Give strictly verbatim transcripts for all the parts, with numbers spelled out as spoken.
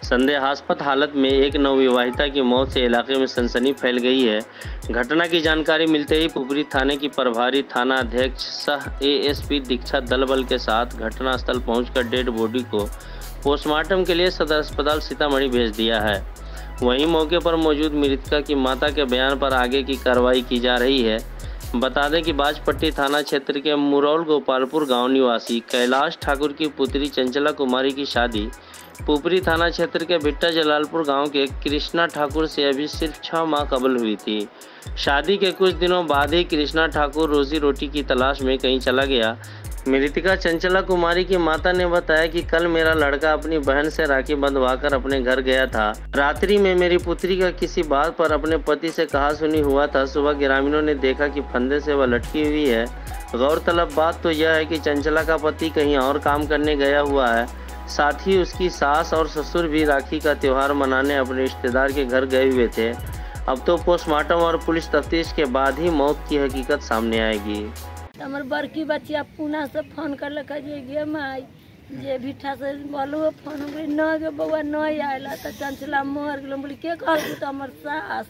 संदेहास्पद हालत में एक नवविवाहिता की मौत से इलाके में सनसनी फैल गई है। घटना की जानकारी मिलते ही पुपरी थाने की प्रभारी थाना अध्यक्ष सह एएसपी दीक्षा दल बल के साथ घटनास्थल पहुंचकर डेड बॉडी को पोस्टमार्टम के लिए सदर अस्पताल सीतामढ़ी भेज दिया है। वहीं मौके पर मौजूद मृतका की माता के बयान पर आगे की कार्रवाई की जा रही है। बता दें कि बाजपट्टी थाना क्षेत्र के मुरौल गोपालपुर गांव निवासी कैलाश ठाकुर की पुत्री चंचला कुमारी की शादी पुपरी थाना क्षेत्र के भिट्टा जलालपुर गांव के कृष्णा ठाकुर से अभी सिर्फ छह माह कबल हुई थी। शादी के कुछ दिनों बाद ही कृष्णा ठाकुर रोजी रोटी की तलाश में कहीं चला गया। मृतका चंचला कुमारी की माता ने बताया कि कल मेरा लड़का अपनी बहन से राखी बंधवाकर अपने घर गया था। रात्रि में मेरी पुत्री का किसी बात पर अपने पति से कहा सुनी हुआ था। सुबह ग्रामीणों ने देखा कि फंदे से वह लटकी हुई है। गौरतलब बात तो यह है कि चंचला का पति कहीं और काम करने गया हुआ है। साथ ही उसकी सास और ससुर भी राखी का त्यौहार मनाने अपने रिश्तेदार के घर गए हुए थे। अब तो पोस्टमार्टम और पुलिस तफ्तीश के बाद ही मौत की हकीकत सामने आएगी। हमर बड़की बच्चिया पुना से फोन करलक जे गे माई जे भिट्ठा से बोलो फोन बोली न गे बउआ न आयला तो चंचला मर गेल। बोली के कहलू तो हमर सास।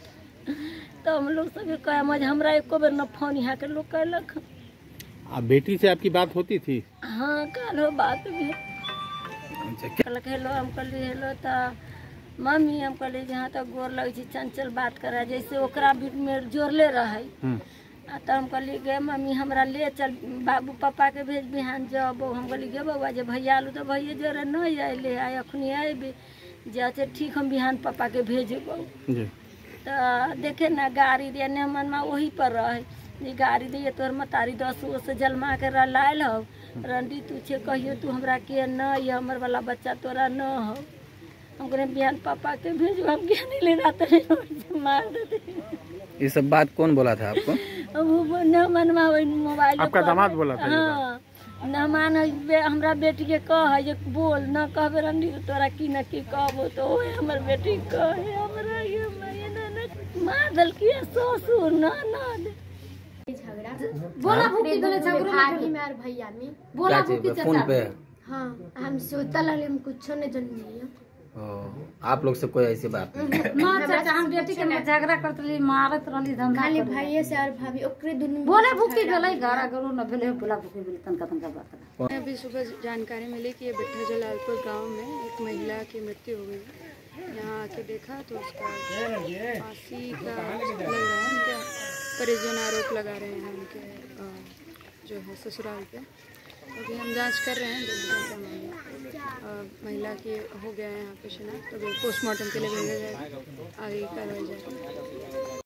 तो हम लोग सब कहे मज हमरा एको बेर न फोन यहाँ के लोग कहलक। आप बेटी से आपकी बात होती थी? हाँ कल हो बात भी कहलक हेलो। हम कहली हेलो तो मम्मी हम कहली जहाँ तक गोर लगे चंचल बात करे जैसे ओकरा में जोड़ले रहे। तो हम कहली गे मम्मी हमरा ले चल बाबू पापा के भेज बिहान जब। हम कहली गे बउआ जे भैया आलू तो भैया जोरे न अले आए अखनी अबे जे ठीक हम बिहान पापा के भेजब। तो देखे ना गाड़ी दिया ने मनमा वही पर रहे गाड़ी दिए तोर मतारी दस गो से जलमा के लायल हो रंडी तू छे कहियो तू हमरा के न ये हमर वाला बच्चा तोरा न हो। हम कहले बिहान पापा के भेजो हम क्या नहीं ले रहा था मार देते। ये सब बात कौन बोला था आपको? वो न मनवा मोबाइल आपका दामाद बोला था? हाँ न मान हमरा बेटी के कह जे बोल न कहबे रंडी तोरा की न की कहबो तो ओए हमर बेटी कहे हमरा ये मैं मार दल की ससुर न न झगड़ा बोला भूखी गले झगड़ा भाभी में और भैया में बोला भूखी फोन पे। हां हम सोतल हम कुछ नहीं जाननी। आप लोग से कोई ऐसी बात नहीं? मां चाचा हम बेटी के झगड़ा करतली मारत रहली धंधा खाली भाई से और भाभी ओकरे दुनु बोले भूखी गले घरा गरो न भेले बोला भूखी बोले तनका तनका बात। अभी सुबह जानकारी मिली कि ये भिट्टा जलालपुर गांव में एक महिला की मृत्यु हो गई। यहाँ आके देखा तो उसका फांसी का लग रहा है। उनके परिजन आरोप लगा रहे हैं उनके जो है ससुराल पे। अभी हम जांच कर रहे हैं जो महिला की हो गया है यहाँ पे शिनाख्त। तो पोस्टमार्टम के लिए भेजा जाएगा, आगे कार्रवाई जाएगी।